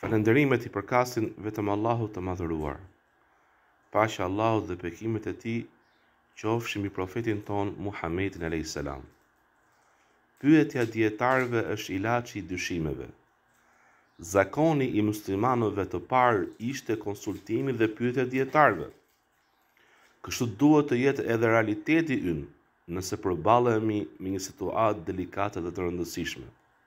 Falënderimet I përkasin vetëm Allahut të madhëruar. Paqja Allahut dhe bekimet e Tij qofshin mbi profetin ton Muhammedin alayhis salam. Pyetja dietarëve është ilaçi I dyshimeve. Zakoni I muslimanëve të parë ishte konsultimi dhe pyetja dietarëve. Kështu duhet të jetë edhe realiteti ynë nëse përballemi me një situatë delikate dhe të rëndësishme.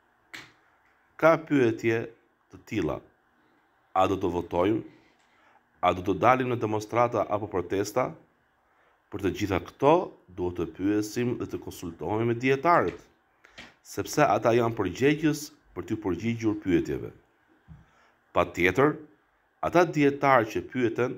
Ka pyetje të tilla: a do të votojmë? A do të dalim në demonstrata apo protesta? Për të gjitha këto, duhet të pyesim dhe të konsultohemi me dietarët, sepse ata janë përgjegjës për t'u përgjigjur pyetjeve. Patjetër, ata dietarë që pyeten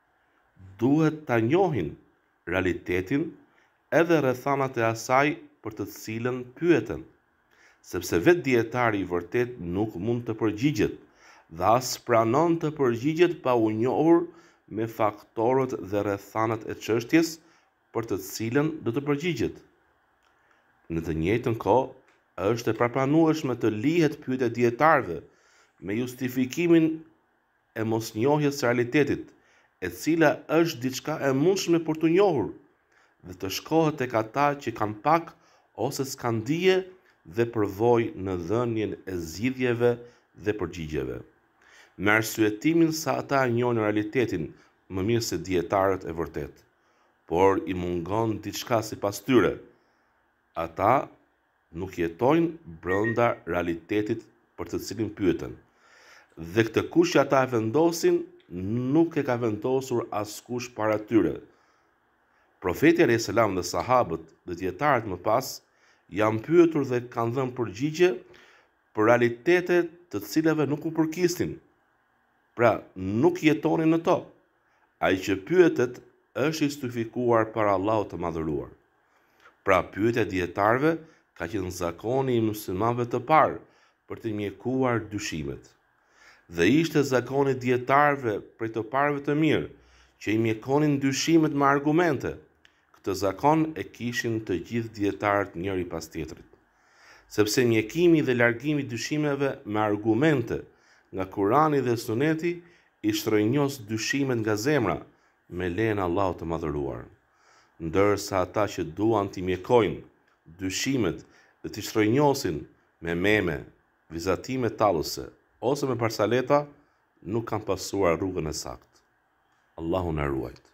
duhet ta njohin realitetin edhe rrethanat e asaj për të cilën pyeten, sepse vetë dietari I vërtet nuk mund të përgjigjet dhe as pranon të përgjigjet pa u njohur me faktorët dhe rrethanat e çështjes për të cilën do të përgjigjet. Në të njëjtën kohë, është e papranueshme të lihet pyetja dietarëve me justifikimin e mosnjohjes së realitetit, e cila është diçka e mundshme për të njohur, dhe të shkohet tek ata që kanë pak ose s'kan dije dhe përvojë në dhënien e zgjidhjeve dhe përgjigjeve, me arsyetimin sa ata njohin realitetin më mirë se dietarët e vërtet, por I mungon diçka sipas tyre. Ata nuk jetojnë brenda realitetit për të cilin pyeten, dhe këtë kush që ata e vendosin nuk e ka vendosur askush para tyre. Profeti alayhis salam dhe sahabët dhe dietarët më pas janë pyetur dhe kanë dhënë përgjigje për realitete të cilave nuk u përkisnin, pra nuk jetonin në to. Ai që pyetet është I justifikuar para Allahut të madhëruar. Pra pyetja dietarëve ka qenë zakoni I muslimanëve të parë për të mjekuar dyshimet. Dhe ishte zakoni dietarëve prej të parëve të mirë që I mjekonin dyshimet me argumente. Këtë zakon e kishin të gjithë dietarët njëri pas tjetrit, sepse mjekimi dhe largimi dyshimeve me argumente nga Kurani dhe Suneti I shtrënjos dyshimet nga zemra me lejen e Allahut të madhëruar, ndërsa ata që duan t'i mjekojnë dyshimet dhe t'i shtrënjosin me meme, vizatime tallëse ose me parsaleta, nuk kanë pasuar rrugën e saktë. Allahu na ruajt.